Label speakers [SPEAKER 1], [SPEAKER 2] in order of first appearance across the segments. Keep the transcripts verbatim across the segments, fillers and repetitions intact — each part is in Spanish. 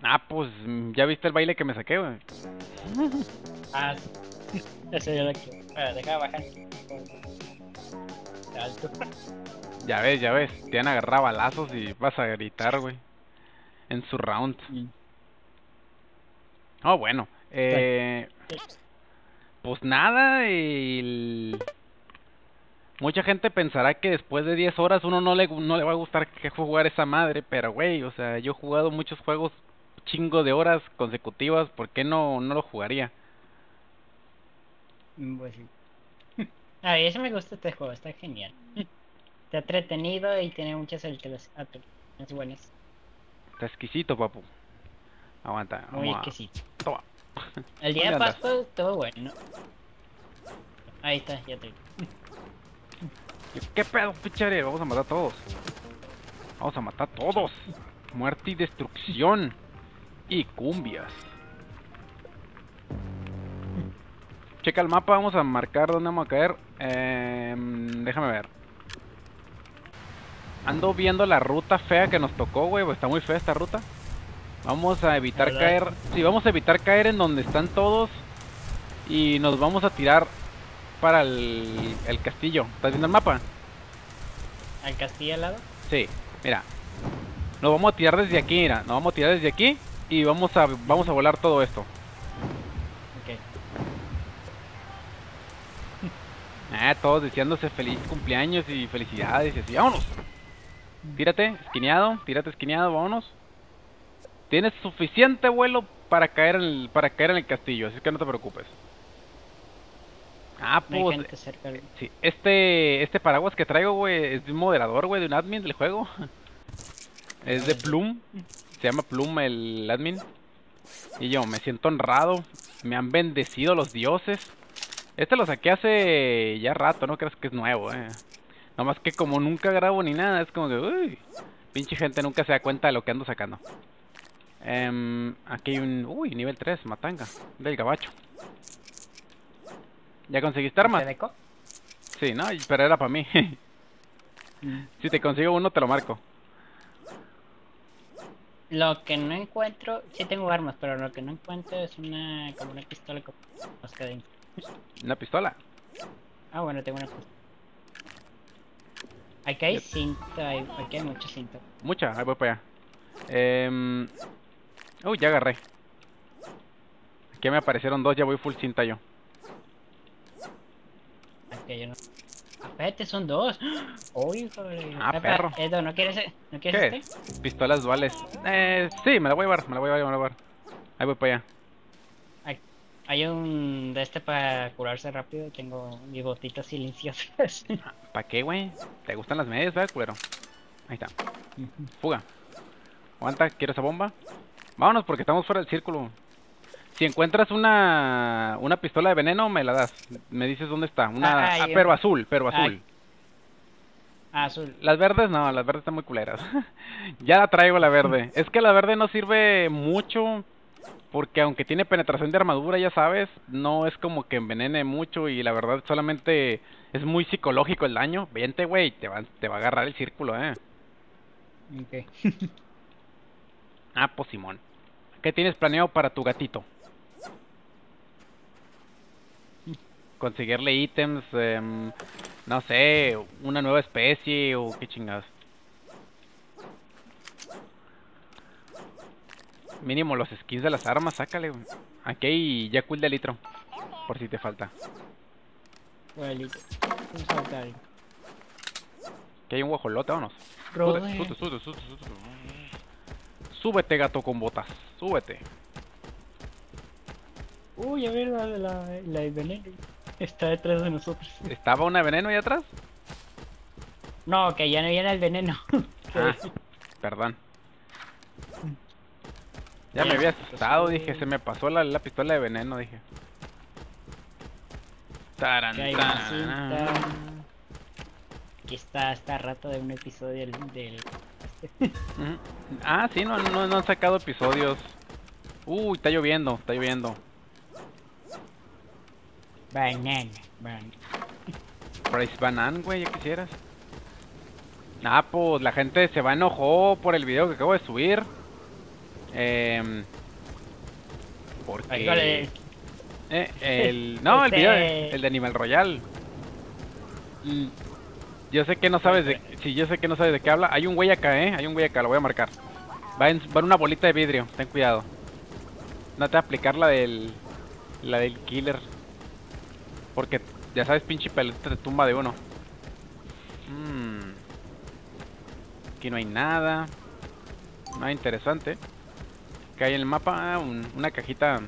[SPEAKER 1] Ah, pues ya viste el baile que me saqué, güey.
[SPEAKER 2] Ah, sí. Eso yo lo quiero. Espera, deja bajar. Alto.
[SPEAKER 1] Ya ves, ya ves. Te han agarrado balazos y vas a gritar, güey. En su round.
[SPEAKER 2] Mm.
[SPEAKER 1] Oh, bueno.
[SPEAKER 2] Dale.
[SPEAKER 1] Eh, pues nada, el... mucha gente pensará que después de diez horas uno no le, no le va a gustar que jugar esa madre, pero güey, o sea, yo he jugado muchos juegos chingo de horas consecutivas, ¿por qué no, no lo jugaría?
[SPEAKER 2] Mm, Pues sí. A eso me gusta este juego, está genial. Está entretenido y tiene muchas actualizaciones buenas.
[SPEAKER 1] Está exquisito, papu. Aguanta,
[SPEAKER 2] Muy
[SPEAKER 1] vamos a...
[SPEAKER 2] exquisito.
[SPEAKER 1] Toma.
[SPEAKER 2] El día
[SPEAKER 1] ¿Dónde
[SPEAKER 2] de
[SPEAKER 1] andas?
[SPEAKER 2] Pascua estuvo bueno. Ahí está, ya te.
[SPEAKER 1] ¿Qué pedo, pichare? Vamos a matar a todos. Vamos a matar a todos. Muerte y destrucción. Y cumbias. Checa el mapa, vamos a marcar dónde vamos a caer. Eh, déjame ver. Ando viendo la ruta fea que nos tocó, güey. Está muy fea esta ruta. Vamos a evitar
[SPEAKER 2] ¿Verdad?
[SPEAKER 1] caer. Sí, vamos a evitar caer en donde están todos. Y nos vamos a tirar para el, el castillo. ¿Estás viendo el mapa?
[SPEAKER 2] ¿Al castillo al lado?
[SPEAKER 1] Sí, mira. Nos vamos a tirar desde aquí, mira. Nos vamos a tirar desde aquí. Y vamos a, vamos a volar todo esto.
[SPEAKER 2] Ok.
[SPEAKER 1] Ah, todos deseándose feliz cumpleaños y felicidades y así. ¡Vámonos! Tírate, esquineado, tírate esquineado, vámonos. Tienes suficiente vuelo para caer en el, para caer en el castillo, así que no te preocupes. Ah,
[SPEAKER 2] No hay
[SPEAKER 1] pues,
[SPEAKER 2] gente cerca. del-
[SPEAKER 1] sí, este, este paraguas que traigo, güey, es de un moderador, güey, de un admin del juego. Es
[SPEAKER 2] No,
[SPEAKER 1] de
[SPEAKER 2] desde-
[SPEAKER 1] Plum, se llama Plum el admin. Y yo me siento honrado, me han bendecido los dioses. Este lo saqué hace ya rato, no creas que es nuevo, eh. Nomás que como nunca grabo ni nada, es como que, uy, pinche gente nunca se da cuenta de lo que ando sacando. Em, aquí hay un, uy, nivel tres, matanga, del gabacho. ¿Ya conseguiste
[SPEAKER 2] ¿Y
[SPEAKER 1] armas?
[SPEAKER 2] te deco?
[SPEAKER 1] Sí, no, pero era para mí.
[SPEAKER 2] Mm.
[SPEAKER 1] Si te consigo uno, te lo marco.
[SPEAKER 2] Lo que no encuentro, sí tengo armas, pero lo que no encuentro es una como una pistola con mosca dentro.
[SPEAKER 1] Una pistola.
[SPEAKER 2] Ah, bueno, tengo una pistola. Aquí hay
[SPEAKER 1] Ya-
[SPEAKER 2] cinta, hay- aquí hay mucha cinta.
[SPEAKER 1] Mucha, ahí voy para allá. Em, uy, ya agarré. Aquí me aparecieron dos, ya voy full cinta yo.
[SPEAKER 2] Aquí hay uno. Espérate, son dos. Uy, joder.
[SPEAKER 1] Ah,
[SPEAKER 2] Epa,
[SPEAKER 1] perro.
[SPEAKER 2] Edo, ¿no quieres, ¿no quieres
[SPEAKER 1] ¿Qué
[SPEAKER 2] este?
[SPEAKER 1] es? Pistolas duales. Eh, sí, me la voy a llevar, me la voy a llevar, me la voy a llevar. Ahí voy para allá.
[SPEAKER 2] Hay, hay un de este para curarse rápido. Tengo mis botitas silenciosas.
[SPEAKER 1] ¿Para qué, güey? ¿Te gustan las medias, verdad, culero? Ahí está. Fuga. Aguanta, quiero esa bomba. Vámonos porque estamos fuera del círculo. Si encuentras una una pistola de veneno, me la das. Me dices dónde está. Una,
[SPEAKER 2] Ah,
[SPEAKER 1] ah,
[SPEAKER 2] hay
[SPEAKER 1] pero
[SPEAKER 2] un-
[SPEAKER 1] azul, pero
[SPEAKER 2] ah,
[SPEAKER 1] azul.
[SPEAKER 2] azul.
[SPEAKER 1] Las verdes no, las verdes están muy culeras. Ya la traigo la verde. Es que la verde no sirve mucho porque aunque tiene penetración de armadura, ya sabes, no es como que envenene mucho y la verdad solamente es muy psicológico el daño. Vente, güey, te va, te va a agarrar el círculo, eh.
[SPEAKER 2] Ok.
[SPEAKER 1] Ah, pues Simón. ¿Qué tienes planeado para tu gatito? Conseguirle ítems, em, no sé, una nueva especie o qué chingados. Mínimo los skins de las armas, sácale, güey. Aquí hay Yakul de litro, por si te falta.
[SPEAKER 2] Abuelito. Vamos a saltar.
[SPEAKER 1] Aquí hay un guajolote, vámonos. Sube,
[SPEAKER 2] Brother.
[SPEAKER 1] sube, sube, sube, sube, sube. Súbete, gato con botas, súbete.
[SPEAKER 2] Uy, a ver, la, la, la de veneno. Está detrás de nosotros.
[SPEAKER 1] ¿Estaba una veneno ahí atrás?
[SPEAKER 2] No, que ya no viene el veneno.
[SPEAKER 1] Ah, perdón. Ya me
[SPEAKER 2] Ya,
[SPEAKER 1] había
[SPEAKER 2] pues,
[SPEAKER 1] asustado,
[SPEAKER 2] sí.
[SPEAKER 1] dije, se me pasó la, la pistola de veneno, dije. Taran,
[SPEAKER 2] Que hay una
[SPEAKER 1] taran.
[SPEAKER 2] cinta. Aquí está, está rato de un episodio del... del-
[SPEAKER 1] Ujú. Ah, sí, no, no, no han sacado episodios. Uy, está lloviendo, está lloviendo.
[SPEAKER 2] Banana. Banana.
[SPEAKER 1] Price Banan, güey, ya quisieras. Ah, pues la gente se va enojó por el video que acabo de subir. Eh, porque...
[SPEAKER 2] Ay, ¿cuál es?
[SPEAKER 1] Eh, el... No, el
[SPEAKER 2] Este-
[SPEAKER 1] video, el de Animal Royal.
[SPEAKER 2] Mm,
[SPEAKER 1] Yo sé que no sabes de... Sí, yo sé que no sabes de qué habla. Hay un güey acá, eh. Hay un güey acá, lo voy a marcar. Va en, va en una bolita de vidrio, ten cuidado. No te va a aplicar la del... La del killer. Porque, ya sabes, pinche pelota te tumba de uno. Mm. Aquí no hay nada. Nada interesante. ¿Qué hay en el mapa? Ah, un- una cajita.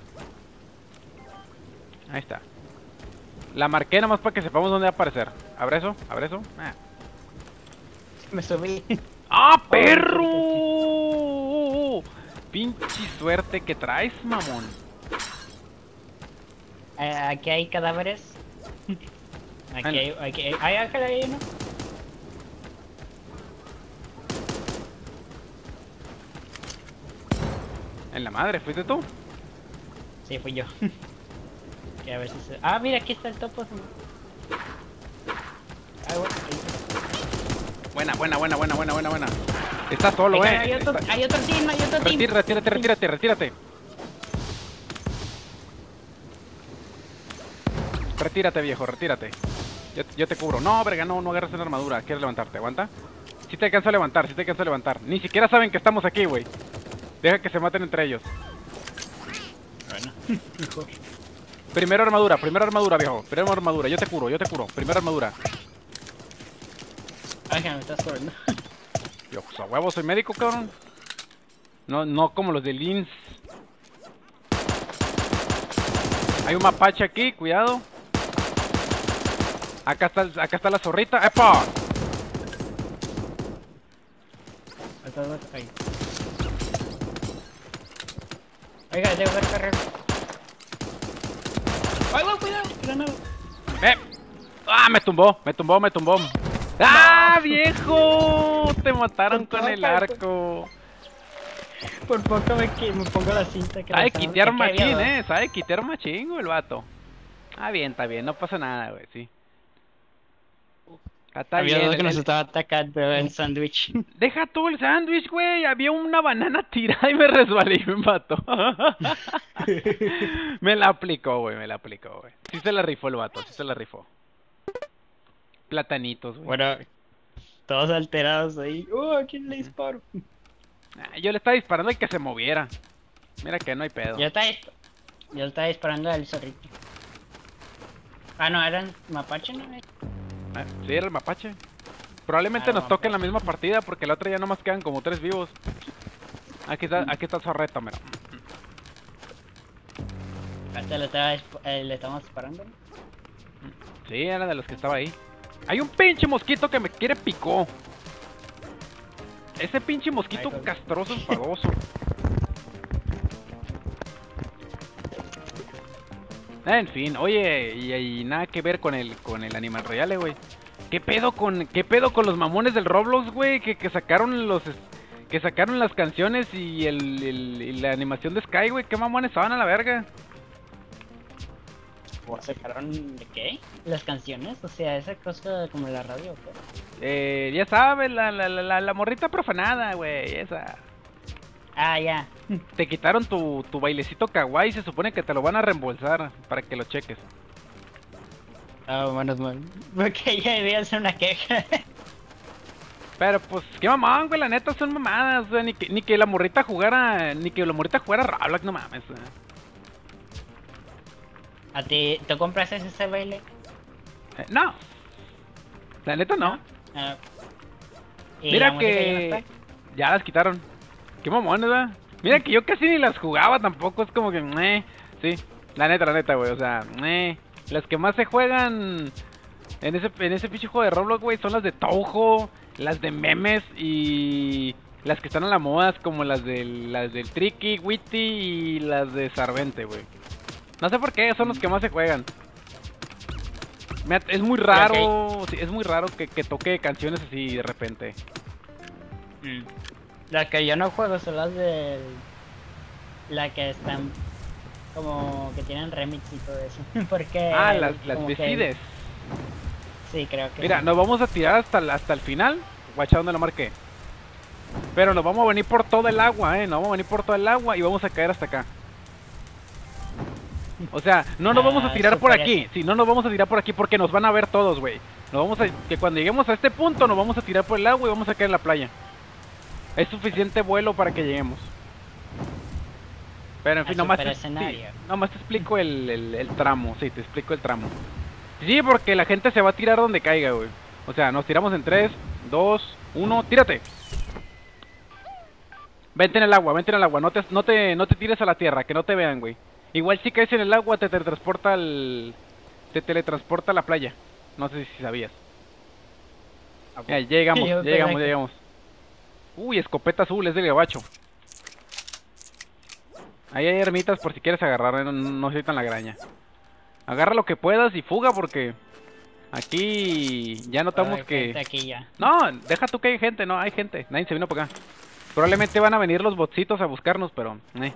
[SPEAKER 1] Ahí está. La marqué nomás para que sepamos dónde va a aparecer. ¿Abre eso? ¿Abre eso? Ah.
[SPEAKER 2] Me subí.
[SPEAKER 1] ¡Ah,
[SPEAKER 2] Oh,
[SPEAKER 1] perro! Pinche suerte que traes, mamón.
[SPEAKER 2] Eh, Aquí hay cadáveres. Aquí
[SPEAKER 1] Bueno.
[SPEAKER 2] hay, aquí hay, ay, acá hay uno.
[SPEAKER 1] En la madre, ¿fuiste tú?
[SPEAKER 2] Sí, fui yo. Que a ver si se... Ah, mira, aquí está el topo. Ay, bueno, ahí está.
[SPEAKER 1] Buena, buena, buena, buena, buena, buena, buena. Estás solo,
[SPEAKER 2] Acá
[SPEAKER 1] eh.
[SPEAKER 2] hay otro,
[SPEAKER 1] Está-
[SPEAKER 2] hay otro team, hay otro team.
[SPEAKER 1] Retí- retírate, retírate, retírate. Retírate, viejo, retírate. Yo, yo te cubro. No, verga, no, no agarres una armadura. ¿Quieres levantarte? ¿Aguanta? Si te alcanzo a levantar, si te alcanzo a levantar. Ni siquiera saben que estamos aquí, güey. Deja que se maten entre ellos.
[SPEAKER 2] Bueno, mejor.
[SPEAKER 1] Primera armadura, primera armadura, viejo. Primera armadura, yo te curo, yo te curo. Primera armadura.
[SPEAKER 2] Ay, que me estás corriendo.
[SPEAKER 1] Yo, pues a huevo, soy médico, cabrón. No, no como los de Lins. Hay un mapache aquí, cuidado. Acá está, el- acá está la zorrita. ¡Epa!
[SPEAKER 2] Ahí. Oiga, tengo que correr. ¡Ay, va, cuidado! Granada.
[SPEAKER 1] ¡Eh! ¡Ah! Me tumbó, me tumbó, me tumbó. ¡Ah, viejo! Te mataron
[SPEAKER 2] Con
[SPEAKER 1] con el
[SPEAKER 2] toca,
[SPEAKER 1] arco.
[SPEAKER 2] Por poco me, qui- me pongo la cinta que
[SPEAKER 1] Sabe
[SPEAKER 2] la estaba-
[SPEAKER 1] quitear
[SPEAKER 2] aquí había
[SPEAKER 1] machín,
[SPEAKER 2] dos.
[SPEAKER 1] eh. Sabe quitear machingo el vato. Ah, bien, está bien, no pasa nada, güey, sí. Está, está
[SPEAKER 2] Había
[SPEAKER 1] bien.
[SPEAKER 2] dos que
[SPEAKER 1] el-
[SPEAKER 2] nos
[SPEAKER 1] el-
[SPEAKER 2] estaba atacando en sándwich.
[SPEAKER 1] Deja todo el sándwich, güey. Había una banana tirada y me resbalé y me mató. Me la aplicó, güey, me la aplicó, güey. Sí se la rifó el vato, sí se la rifó. Platanitos, güey.
[SPEAKER 2] Bueno, todos alterados ahí. ¡Oh, a quién le disparo!
[SPEAKER 1] Ah, yo le estaba disparando al que se moviera. Mira que no hay pedo.
[SPEAKER 2] Yo estaba, disp- yo estaba disparando al zorrito. Ah, no, eran mapache, ¿no?
[SPEAKER 1] Ah, sí, era el mapache. Probablemente
[SPEAKER 2] Ah,
[SPEAKER 1] nos
[SPEAKER 2] no,
[SPEAKER 1] toque en la
[SPEAKER 2] mapache.
[SPEAKER 1] misma partida porque la otra ya nomás quedan como tres vivos. Aquí está, aquí está el zorreto, mira.
[SPEAKER 2] Hasta le, estaba disp- eh, le estamos disparando. ¿no?
[SPEAKER 1] Sí, era de los que estaba ahí. Hay un pinche mosquito que me quiere picó. Ese pinche mosquito
[SPEAKER 2] Ay, joder.
[SPEAKER 1] castroso, enfadoso. En fin, oye, y, y nada que ver con el con el Animal Royale, güey. ¿Qué pedo con qué pedo con los mamones del Roblox, güey? Que, que sacaron los que sacaron las canciones y el, el- y la animación de Sky, güey. ¿Qué mamones estaban a la verga?
[SPEAKER 2] ¿O sacaron de qué? ¿Las canciones? O sea, esa cosa como la radio. ¿o qué?
[SPEAKER 1] Eh, ya sabes, la, la, la, la- la morrita profanada, güey, esa.
[SPEAKER 2] Ah, ya.
[SPEAKER 1] Te quitaron tu, tu bailecito kawaii, se supone que te lo van a reembolsar para que lo cheques.
[SPEAKER 2] Ah, menos mal. Porque ya debía hacer una queja.
[SPEAKER 1] Pero pues, qué mamón, güey, la neta son mamadas, o sea, ni que, ni que la morrita jugara, ni que la morrita jugara Roblox, no mames. güey.
[SPEAKER 2] ¿A ti, tú compraste ese baile?
[SPEAKER 1] Eh, no, la neta no.
[SPEAKER 2] Ah. ¿Y la
[SPEAKER 1] Mira
[SPEAKER 2] música ya no
[SPEAKER 1] que
[SPEAKER 2] está?
[SPEAKER 1] ya las quitaron. Qué mamones, ¿verdad? Mira que yo casi ni las jugaba tampoco, es como que, meh, sí, la neta, la neta, güey, o sea, meh. Las que más se juegan en ese, en ese pinche juego de Roblox, güey, son las de Touhou, las de memes y las que están a la moda, como las del, las del Tricky, Witty y las de Sarvente, güey. No sé por qué, son los que más se juegan. Me at- Es muy raro, sí, es muy raro que, que toque canciones así de repente.
[SPEAKER 2] Mm. Las que yo no juego son las de... La que están... Como que tienen remix y todo eso. Porque...
[SPEAKER 1] Ah, las, las
[SPEAKER 2] como que-
[SPEAKER 1] decides.
[SPEAKER 2] Sí, creo que
[SPEAKER 1] Mira,
[SPEAKER 2] sí.
[SPEAKER 1] nos vamos a tirar hasta, el- hasta el final. Guacha, ¿dónde lo marqué? Pero nos vamos a venir por todo el agua, eh. Nos vamos a venir por todo el agua y vamos a caer hasta acá. O sea, no nos vamos a tirar por aquí. Sí, no nos vamos a tirar por aquí porque nos van a ver todos, güey. Nos vamos a... Que cuando lleguemos a este punto nos vamos a tirar por el agua y vamos a caer en la playa. Es suficiente vuelo para que lleguemos. Pero en fin, nomás te, sí, nomás te explico el, el, el tramo. Sí, te explico el tramo. Sí, porque la gente se va a tirar donde caiga, güey. O sea, nos tiramos en tres, dos, uno, tírate. Vente en el agua, vente en el agua. No te, no te, no te tires a la tierra, que no te vean, güey. Igual si caes en el agua te teletransporta al... Te teletransporta a la playa. No sé si sabías. Ya, llegamos, ya llegamos, ya llegamos. Uy, escopeta azul, es del gabacho. Ahí hay ermitas por si quieres agarrar, no, no soy tan la graña. Agarra lo que puedas y fuga porque... Aquí ya notamos que...
[SPEAKER 2] Aquí ya.
[SPEAKER 1] No, deja tú que hay gente, no, hay gente. Nadie se vino por acá. Probablemente van a venir los botcitos a buscarnos, pero... Eh.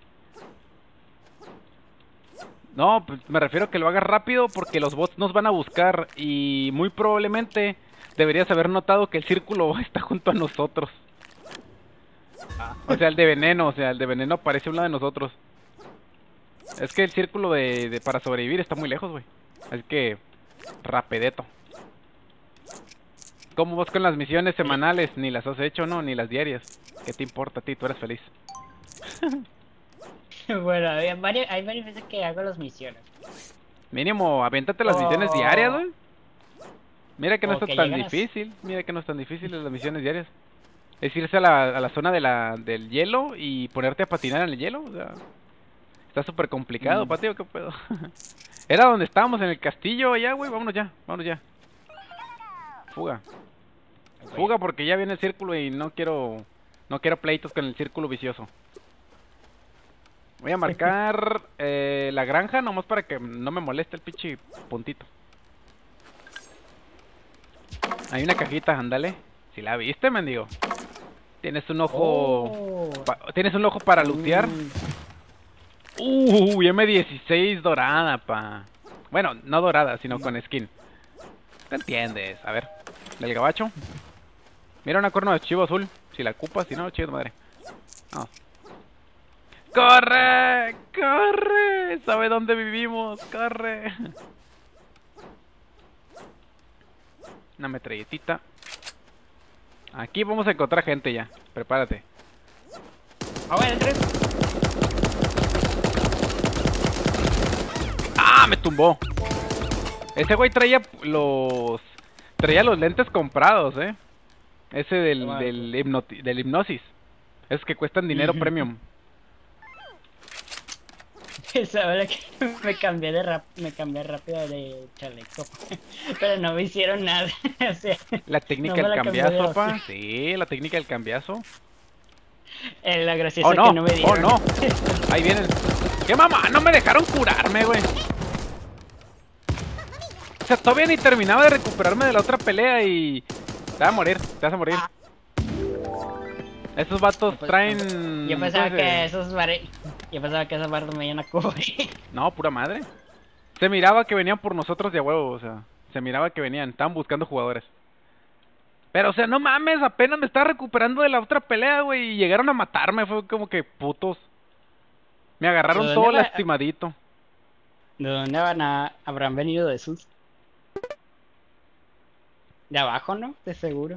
[SPEAKER 1] No, pues me refiero a que lo hagas rápido porque los bots nos van a buscar y muy probablemente deberías haber notado que el círculo está junto a nosotros. O sea, el de veneno, o sea, el de veneno aparece a un lado de nosotros. Es que el círculo de, de para sobrevivir está muy lejos, güey. Así que, rapedeto. ¿Cómo vas con las misiones semanales? Ni las has hecho, ¿no? Ni las diarias. ¿Qué te importa a ti? Tú eres feliz.
[SPEAKER 2] Bueno, hay varias, hay varias veces que hago las misiones.
[SPEAKER 1] Mínimo, aviéntate las
[SPEAKER 2] Oh.
[SPEAKER 1] misiones diarias, güey. Mira que no
[SPEAKER 2] O
[SPEAKER 1] está
[SPEAKER 2] que
[SPEAKER 1] tan
[SPEAKER 2] llegan a-
[SPEAKER 1] difícil. Mira que no es tan difícil las misiones diarias. Es irse a la, a la zona de la, del hielo y ponerte a patinar en el hielo. O sea, está súper complicado,
[SPEAKER 2] Mm.
[SPEAKER 1] patio, ¿qué pedo? Era donde estábamos, en el castillo allá, güey. Vámonos ya, vámonos ya. Fuga. Fuga porque ya viene el círculo y no quiero... No quiero pleitos con el círculo vicioso. Voy a marcar eh, la granja nomás para que no me moleste el pinche puntito. Hay una cajita, ándale. Si la viste, mendigo. Tienes un ojo...
[SPEAKER 2] Oh.
[SPEAKER 1] pa- Tienes un ojo para lootear. Uh, M dieciséis dorada, pa. Bueno, no dorada, sino con skin. ¿Te entiendes? A ver, del gabacho. Mira una corno de chivo azul. Si la ocupas, si no, chido madre. Vamos. ¡Corre! ¡Corre! ¿Sabe dónde vivimos? ¡Corre! Una metralletita. Aquí vamos a encontrar gente ya. Prepárate.
[SPEAKER 2] A ver, el tres.
[SPEAKER 1] ¡Ah! Me tumbó. Ese güey traía los... Traía los lentes comprados, eh. Ese del,
[SPEAKER 2] Toma,
[SPEAKER 1] del, hipnoti- del hipnosis. Esos que cuestan dinero premium.
[SPEAKER 2] Sabes que me cambié de rap, me cambié rápido de chaleco, pero no me hicieron nada. O sea,
[SPEAKER 1] La técnica
[SPEAKER 2] no me
[SPEAKER 1] del
[SPEAKER 2] la cambié
[SPEAKER 1] cambiazo,
[SPEAKER 2] de
[SPEAKER 1] pa.
[SPEAKER 2] outfit.
[SPEAKER 1] Sí, la técnica del cambiazo.
[SPEAKER 2] Eh, la graciosa
[SPEAKER 1] Oh,
[SPEAKER 2] es
[SPEAKER 1] no.
[SPEAKER 2] que no me
[SPEAKER 1] Oh,
[SPEAKER 2] dieron.
[SPEAKER 1] no. Ahí vienen. ¿Qué mamá? No me dejaron curarme, güey. O sea, todavía ni terminaba de recuperarme de la otra pelea y... Te vas a morir, te vas a morir. Esos vatos
[SPEAKER 2] Pues,
[SPEAKER 1] traen...
[SPEAKER 2] Yo pensaba
[SPEAKER 1] ¿cómo se-
[SPEAKER 2] que esos bar... Yo pensaba que esos bardos me iban a cubrir.
[SPEAKER 1] No, pura madre. Se miraba que venían por nosotros de a huevo, o sea, se miraba que venían, estaban buscando jugadores. Pero, o sea, no mames, apenas me estaba recuperando de la otra pelea, güey, y llegaron a matarme, fue como que putos. Me agarraron
[SPEAKER 2] ¿De
[SPEAKER 1] todo
[SPEAKER 2] dónde va-
[SPEAKER 1] lastimadito.
[SPEAKER 2] ¿De dónde van a... habrán venido de sus? De abajo, ¿no? De seguro.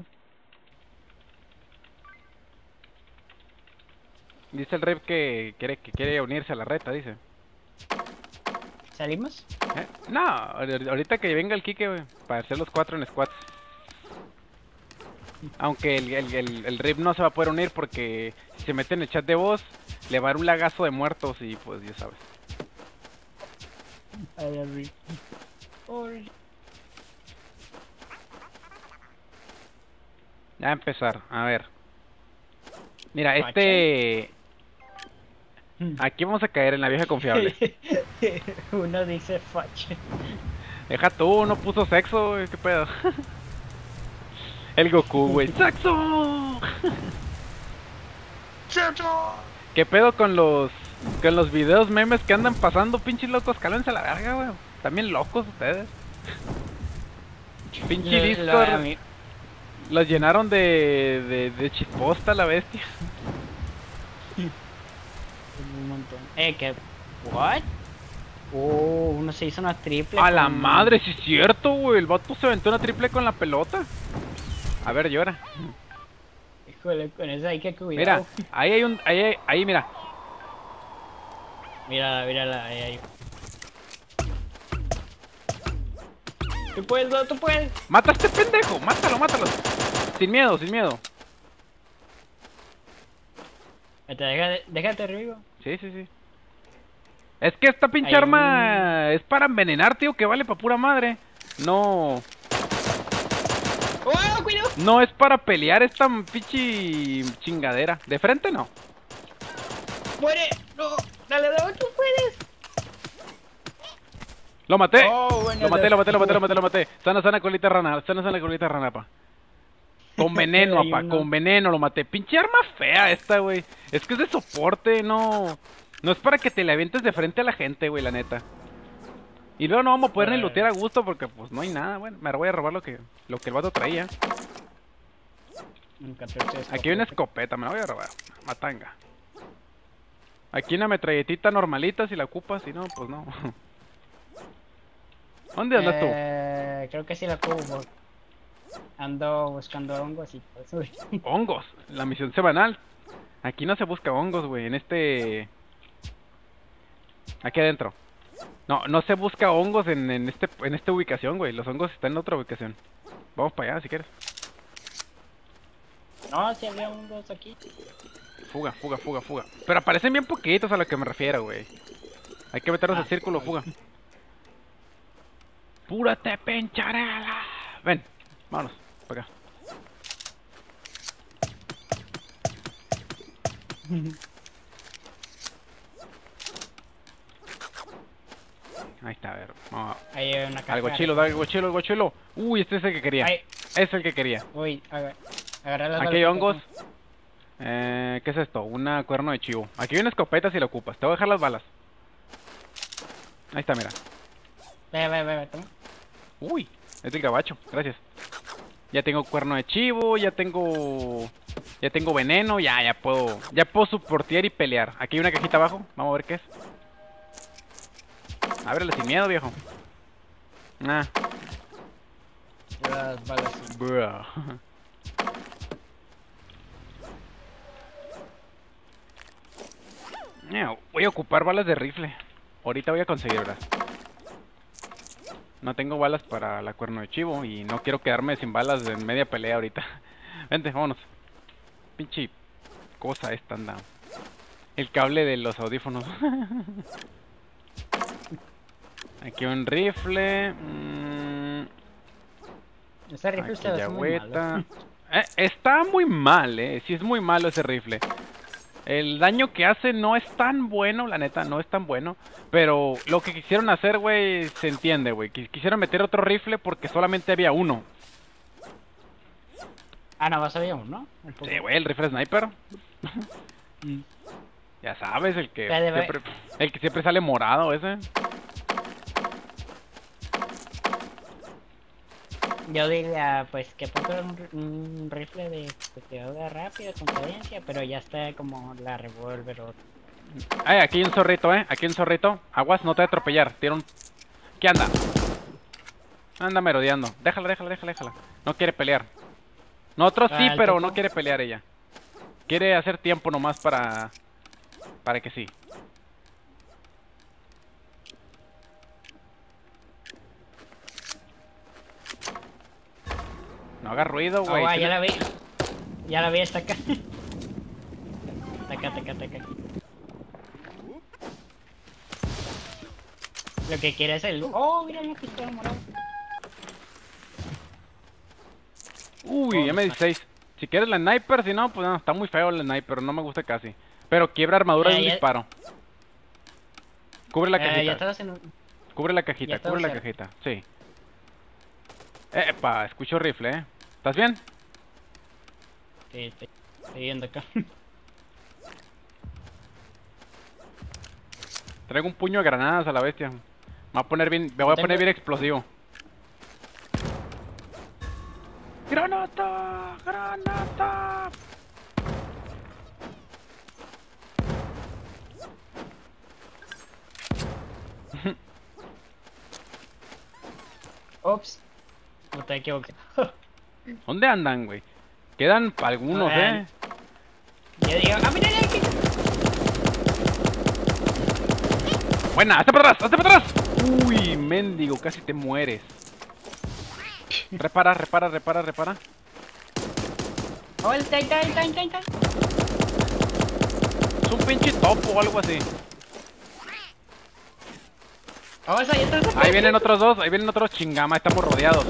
[SPEAKER 1] Dice el rep que quiere, que quiere unirse a la reta, dice.
[SPEAKER 2] ¿Salimos?
[SPEAKER 1] ¿Eh? No, ahor- ahorita que venga el Kike, güey, para hacer los cuatro en squats. Aunque el, el, el, el rip no se va a poder unir porque si se mete en el chat de voz, le va a dar un lagazo de muertos y pues ya sabes.
[SPEAKER 2] Ay, Henry. Ay.
[SPEAKER 1] Ya a empezar, a ver. Mira, este... Aquí vamos a caer en la vieja confiable.
[SPEAKER 2] Uno dice fuck.
[SPEAKER 1] Deja tú, no puso sexo, güey, qué pedo. El Goku, güey. ¡Sexo! ¿Qué pedo con los... con los videos memes que andan pasando, pinches locos? Cálense a la verga, güey. También locos ustedes. Pinche
[SPEAKER 2] Lo- lo-
[SPEAKER 1] Discord.
[SPEAKER 2] a mí-
[SPEAKER 1] Los llenaron de, de, de chisposta la bestia.
[SPEAKER 2] Un montón. Eh, que... ¿What? Oh, uno se hizo una triple.
[SPEAKER 1] A la
[SPEAKER 2] con-
[SPEAKER 1] madre, sí es cierto, güey. El vato se aventó una triple con la pelota. A ver, llora.
[SPEAKER 2] Híjole, con eso hay que
[SPEAKER 1] Mira,
[SPEAKER 2] cuidar.
[SPEAKER 1] ahí hay un... Ahí, hay- ahí, mira.
[SPEAKER 2] Mira, mira, ahí hay. Tú puedes, no, tú puedes.
[SPEAKER 1] Mata a este pendejo, mátalo, mátalo. Sin miedo, sin miedo.
[SPEAKER 2] Te deja, déjate revivo.
[SPEAKER 1] Sí, sí, sí. Es que esta pinche
[SPEAKER 2] Hay
[SPEAKER 1] arma es para envenenar, tío, que vale pa' pura madre. No,
[SPEAKER 2] ¡Oh, cuidado!
[SPEAKER 1] no es para pelear esta pinche chingadera. De frente no.
[SPEAKER 2] ¡Muere! ¡No! ¡Dale, dale! ¡Tú puedes!
[SPEAKER 1] Lo maté.
[SPEAKER 2] Oh, bueno,
[SPEAKER 1] Lo maté,
[SPEAKER 2] de-
[SPEAKER 1] lo maté, lo maté, lo maté, lo maté. Sana, sana, colita rana. Sana, sana, colita rana, pa. Con veneno,
[SPEAKER 2] Hay
[SPEAKER 1] apa,
[SPEAKER 2] uno.
[SPEAKER 1] con veneno lo maté. Pinche arma fea esta, güey. Es que es de soporte, no. No es para que te le avientes de frente a la gente, güey, la neta. Y luego no vamos a poder ni
[SPEAKER 2] Pues-
[SPEAKER 1] lootear a gusto porque pues no hay nada. Bueno, me voy a robar lo que, lo que el vato traía.
[SPEAKER 2] Un catorce de
[SPEAKER 1] Aquí hay una escopeta, me la voy a robar. Matanga. Aquí una metralletita normalita si la ocupas, si no, pues no. ¿Dónde andas tú?
[SPEAKER 2] Eh, creo que sí la cubo. Ando buscando hongos y por eso.
[SPEAKER 1] Hongos, la misión semanal. Aquí no se busca hongos, güey, en este... Aquí adentro. No, no se busca hongos en, en este en esta ubicación, güey. Los hongos están en otra ubicación. Vamos para allá si quieres.
[SPEAKER 2] No, si había hongos aquí.
[SPEAKER 1] Fuga, fuga, fuga, fuga. Pero aparecen bien poquitos a lo que me refiero, güey. Hay que meterlos
[SPEAKER 2] Ah,
[SPEAKER 1] al círculo, fuga. ¡Púrate, pencharela! Ven, vámonos, para acá. Ahí está, a ver. Vamos a...
[SPEAKER 2] Ahí hay una caja.
[SPEAKER 1] Algo chilo, algo chilo, algo chilo. Uy, este es el que quería.
[SPEAKER 2] Ay,
[SPEAKER 1] Es el que quería.
[SPEAKER 2] uy, aga- agarré las
[SPEAKER 1] Aquí hay
[SPEAKER 2] balas.
[SPEAKER 1] hongos. Eh, ¿qué es esto? Una cuerno de chivo. Aquí hay una escopeta si la ocupas. Te voy a dejar las balas. Ahí está, mira.
[SPEAKER 2] Ve, ve, ve, ve, toma.
[SPEAKER 1] Uy, es del gabacho. Gracias. Ya tengo cuerno de chivo, ya tengo... Ya tengo veneno, ya, ya puedo... Ya puedo soportear y pelear. Aquí hay una cajita abajo. Vamos a ver qué es. Ábrele sin miedo, viejo. Ah,
[SPEAKER 2] Las balas. Sí.
[SPEAKER 1] bruh. Eh, Voy a ocupar balas de rifle. Ahorita voy a conseguirlas. No tengo balas para la cuerno de chivo y no quiero quedarme sin balas en media pelea ahorita. Vente, vámonos. Pinche cosa esta anda. El cable de los audífonos. Aquí un rifle. mm,
[SPEAKER 2] Ese rifle
[SPEAKER 1] Aquí
[SPEAKER 2] se ve muy
[SPEAKER 1] yagüeta.
[SPEAKER 2] malo.
[SPEAKER 1] Eh, está muy mal, eh. Sí es muy malo ese rifle. El daño que hace no es tan bueno, la neta, no es tan bueno. Pero lo que quisieron hacer, güey, se entiende, güey. Quis- Quisieron meter otro rifle porque solamente había uno.
[SPEAKER 2] Ah, no, vas a ver uno. Un poco.
[SPEAKER 1] Sí, güey, el rifle sniper.
[SPEAKER 2] Mm.
[SPEAKER 1] Ya sabes, el que
[SPEAKER 2] Ve, ve.
[SPEAKER 1] siempre, el que siempre sale morado ese.
[SPEAKER 2] Yo diría, pues, que ponga un, ri- un rifle de tiradora rápida con cadencia, pero ya está como la revólver o...
[SPEAKER 1] Ay, aquí hay un zorrito, eh. Aquí hay un zorrito. Aguas, no te va a atropellar. Tiene un... ¿Qué anda? Anda merodeando. Déjala, déjala, déjala, déjala. No quiere pelear. Nosotros sí,
[SPEAKER 2] Ah, el
[SPEAKER 1] pero
[SPEAKER 2] tipo.
[SPEAKER 1] no quiere pelear ella. Quiere hacer tiempo nomás para... Para que sí. No haga ruido,
[SPEAKER 2] Oh,
[SPEAKER 1] güey.
[SPEAKER 2] ah,
[SPEAKER 1] Sí
[SPEAKER 2] ya
[SPEAKER 1] le-
[SPEAKER 2] la vi. Ya la vi, está acá. Está acá, está acá, está acá. Lo que quiere es el... Oh, mira la pistola morada.
[SPEAKER 1] Uy,
[SPEAKER 2] Oh,
[SPEAKER 1] M dieciséis. Si quieres la sniper, si no, pues no, está muy feo el sniper, no me gusta casi. Pero quiebra armadura de
[SPEAKER 2] Eh,
[SPEAKER 1] un
[SPEAKER 2] ya-
[SPEAKER 1] disparo. Cubre la
[SPEAKER 2] Eh, ya
[SPEAKER 1] cajita.
[SPEAKER 2] estabas en un...
[SPEAKER 1] Cubre la
[SPEAKER 2] ya
[SPEAKER 1] cajita,
[SPEAKER 2] estaba
[SPEAKER 1] cubre la
[SPEAKER 2] cerca.
[SPEAKER 1] cajita, sí. Epa, escucho rifle, eh. ¿Estás bien?
[SPEAKER 2] Sí, estoy, estoy viendo acá.
[SPEAKER 1] Traigo un puño de granadas a la bestia. Me voy a poner bien, me voy a
[SPEAKER 2] Tengo-
[SPEAKER 1] poner bien explosivo. ¡Granata!
[SPEAKER 2] Ops. No te equivoqué.
[SPEAKER 1] ¿Dónde andan, güey? Quedan algunos,
[SPEAKER 2] Ah,
[SPEAKER 1] eh.
[SPEAKER 2] Yo digo, ¡ah, mira, aquí!
[SPEAKER 1] Buena, hazte para atrás, hazte para atrás. Uy, mendigo, casi te mueres. Repara, repara, repara, repara.
[SPEAKER 2] ¡Oh, el tank, tank, tank, tank, tank!
[SPEAKER 1] Es un pinche topo o algo así.
[SPEAKER 2] Vamos ahí, entonces.
[SPEAKER 1] Ahí vienen otros dos, ahí vienen otros chingama, estamos rodeados.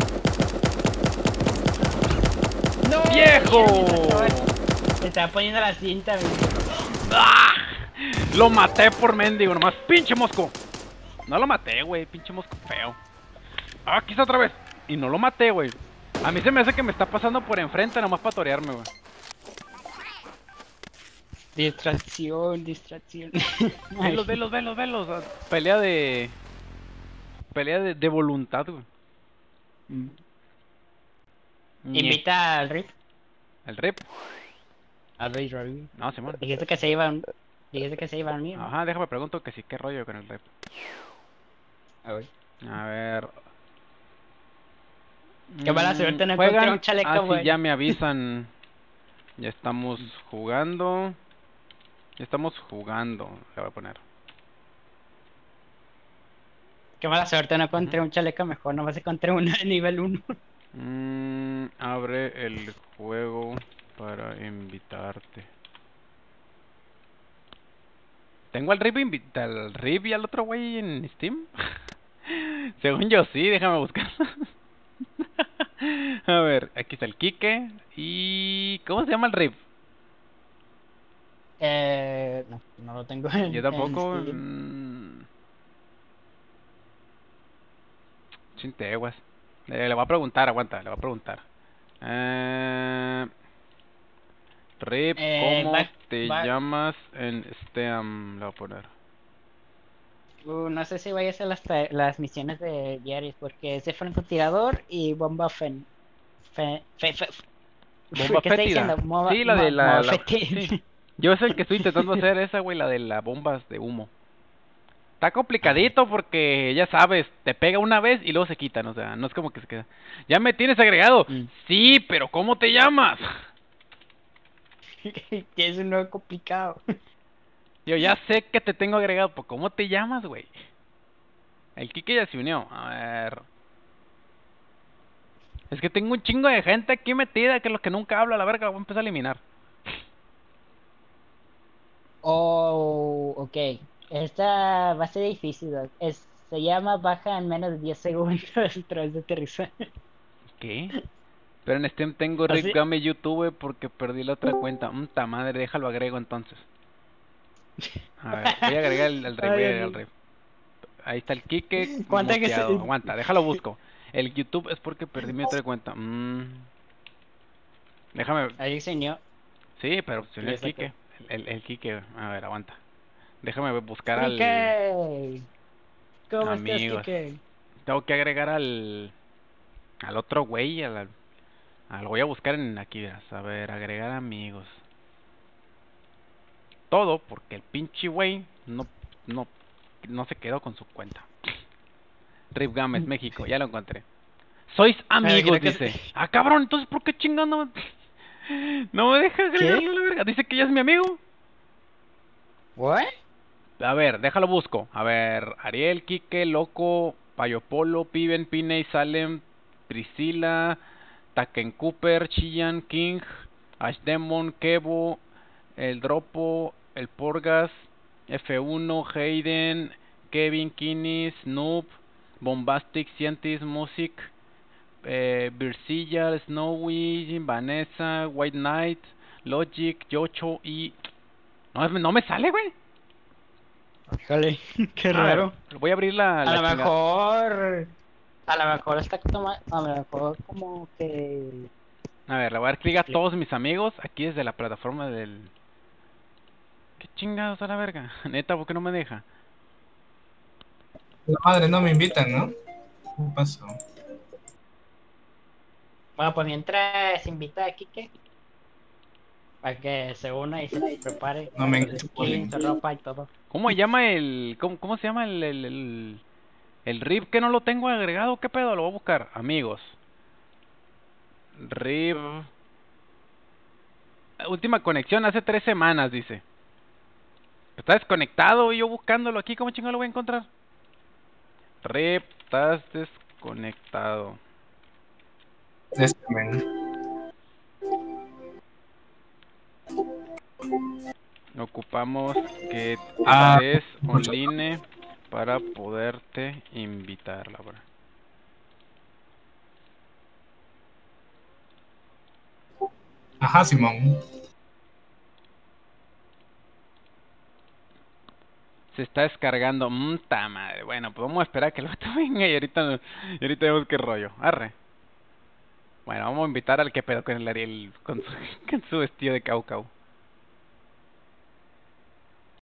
[SPEAKER 2] ¡No!
[SPEAKER 1] ¡Viejo!
[SPEAKER 2] Se estaba poniendo la cinta, güey.
[SPEAKER 1] ¡Ah! Lo maté por mendigo, nomás. ¡Pinche mosco! No lo maté, güey, pinche mosco feo. Ah, aquí está otra vez. Y no lo maté, güey. A mí se me hace que me está pasando por enfrente nomás para torearme, güey.
[SPEAKER 2] Distracción, distracción.
[SPEAKER 1] Velos, velos, velos, velos. Ah, Pelea de... Pelea de, de voluntad, güey.
[SPEAKER 2] Mm.
[SPEAKER 1] Ñe.
[SPEAKER 2] Invita al Rip.
[SPEAKER 1] ¿El rip?
[SPEAKER 2] Al Rip, Rip.
[SPEAKER 1] No, Simón.
[SPEAKER 2] Dijiste que se iban. Dijiste que se iban a unir, ¿no?
[SPEAKER 1] Ajá, déjame pregunto que sí, qué rollo con el rip.
[SPEAKER 2] A ver.
[SPEAKER 1] A ver...
[SPEAKER 2] Qué mala suerte, no
[SPEAKER 1] Juegan,
[SPEAKER 2] encontré un chaleco,
[SPEAKER 1] ah, sí,
[SPEAKER 2] güey.
[SPEAKER 1] ya me avisan. Ya estamos jugando. Ya estamos jugando, le voy a poner.
[SPEAKER 2] Qué mala suerte, no encontré un chaleco mejor, nomás encontré uno de nivel uno.
[SPEAKER 1] Mm, abre el juego para invitarte. ¿Tengo al Rip invita al Rip y al otro güey en Steam? Según yo sí, déjame buscar. A ver, aquí está el Kike. ¿Y cómo se llama el Rip?
[SPEAKER 2] Eh, no, no lo tengo en,
[SPEAKER 1] Yo tampoco.
[SPEAKER 2] en Steam.
[SPEAKER 1] mm, Sin teguas. Eh, le voy a preguntar, aguanta, le voy a preguntar. Eh, Rip,
[SPEAKER 2] Eh,
[SPEAKER 1] ¿cómo
[SPEAKER 2] va-
[SPEAKER 1] te
[SPEAKER 2] va-
[SPEAKER 1] llamas en Steam? Le voy a poner.
[SPEAKER 2] Uh, no sé si voy a hacer las, ta- las misiones de diarios porque es de francotirador y bomba fen... Fe, fe, fe-
[SPEAKER 1] Bomba
[SPEAKER 2] ¿Qué estoy
[SPEAKER 1] fétida.
[SPEAKER 2] diciendo? Moba-
[SPEAKER 1] Sí, la de
[SPEAKER 2] mo-
[SPEAKER 1] la,
[SPEAKER 2] moba
[SPEAKER 1] la-
[SPEAKER 2] fétida.
[SPEAKER 1] sí. Yo es el que estoy intentando hacer esa, güey, la de las bombas de humo. Está complicadito porque, ya sabes, te pega una vez y luego se quitan, o sea, no es como que se queda. ¿Ya me tienes agregado?
[SPEAKER 2] Mm.
[SPEAKER 1] Sí, pero ¿cómo te llamas?
[SPEAKER 2] Que es un nuevo complicado.
[SPEAKER 1] Yo ya sé que te tengo agregado, pero ¿cómo te llamas, güey? El Kike ya se unió. A ver. Es que tengo un chingo de gente aquí metida que los que nunca habla, la verga, voy a empezar a eliminar.
[SPEAKER 2] Oh, ok. Esta va a ser difícil. ¿No? Es, se llama baja en menos de diez segundos tras de aterrizar.
[SPEAKER 1] ¿Qué? Pero en Steam tengo Rick
[SPEAKER 2] ¿Así?
[SPEAKER 1] Game YouTube porque perdí la otra cuenta. Mta madre, déjalo agrego entonces. A ver, voy a agregar el, el Rick, voy a agregar el Rick. Ahí está el Kike.
[SPEAKER 2] ¿Cuánta que se-
[SPEAKER 1] muteado. Aguanta, déjalo busco. El YouTube es porque perdí mi otra cuenta. Mm. Déjame.
[SPEAKER 2] Ahí se unió.
[SPEAKER 1] Sí, pero si no
[SPEAKER 2] Ya
[SPEAKER 1] el
[SPEAKER 2] saqué.
[SPEAKER 1] Kike. El, el, el Kike. A ver, aguanta. Déjame buscar al.
[SPEAKER 2] Kike. ¿Cómo
[SPEAKER 1] Amigos.
[SPEAKER 2] estás, Kike?
[SPEAKER 1] Tengo que agregar al. Al otro güey. Al, al, voy a buscar en aquí. Verás. A ver, agregar amigos. Todo porque el pinche güey no, no, no se quedó con su cuenta. Rip Games, México, ya lo encontré. Sois amigos,
[SPEAKER 2] creo que
[SPEAKER 1] dice.
[SPEAKER 2] sí.
[SPEAKER 1] Ah, cabrón, entonces ¿por qué chingando? No me deja agregarlo a la verga. Dice que ya es mi amigo.
[SPEAKER 2] ¿What?
[SPEAKER 1] A ver, déjalo busco. A ver, Ariel, Kike, Loco, Payopolo, Piven, Piney, Salem, Priscila, Taken Cooper, Chillan, King, Ashdemon, Kevo, El Dropo, El Porgas, F uno, Hayden, Kevin, Kinis, Noob, Bombastic, Scientist, Music, eh, Vircilla, Snowy, Vanessa, White Knight, Logic, Yocho y... No, no me sale, güey.
[SPEAKER 2] Híjole, qué
[SPEAKER 1] A
[SPEAKER 2] raro.
[SPEAKER 1] ver, voy a abrir la...
[SPEAKER 2] A
[SPEAKER 1] la
[SPEAKER 2] lo
[SPEAKER 1] chinga-
[SPEAKER 2] mejor. A lo mejor está toma- a lo mejor como que.
[SPEAKER 1] A ver, le voy a dar clic a todos mis amigos aquí desde la plataforma del... ¿Qué chingados a la verga? Neta, ¿por qué no me deja?
[SPEAKER 3] La madre no me invitan, ¿no? ¿Qué pasó?
[SPEAKER 2] Bueno, pues mientras invita a Kike para que se una y se prepare
[SPEAKER 3] No me
[SPEAKER 2] con el skin, su ropa y todo.
[SPEAKER 1] ¿Cómo se llama el... ¿Cómo, cómo se llama el... el, el... El R I B que no lo tengo agregado, ¿qué pedo? Lo voy a buscar, amigos. R I B. Última conexión hace tres semanas, dice. Está desconectado y yo buscándolo aquí, ¿cómo chingado lo voy a encontrar? R I B, estás desconectado.
[SPEAKER 3] Este, men.
[SPEAKER 1] Ocupamos que
[SPEAKER 3] Ah,
[SPEAKER 1] estés
[SPEAKER 3] mucho.
[SPEAKER 1] online para poderte invitar, la verdad.
[SPEAKER 3] Ajá, Simón.
[SPEAKER 1] Se está descargando. Mta madre. Bueno, pues vamos a esperar a que el vato venga y ahorita, y ahorita vemos qué rollo. Arre. Bueno, vamos a invitar al que pedo con el Ariel con su, con su vestido de cau cau.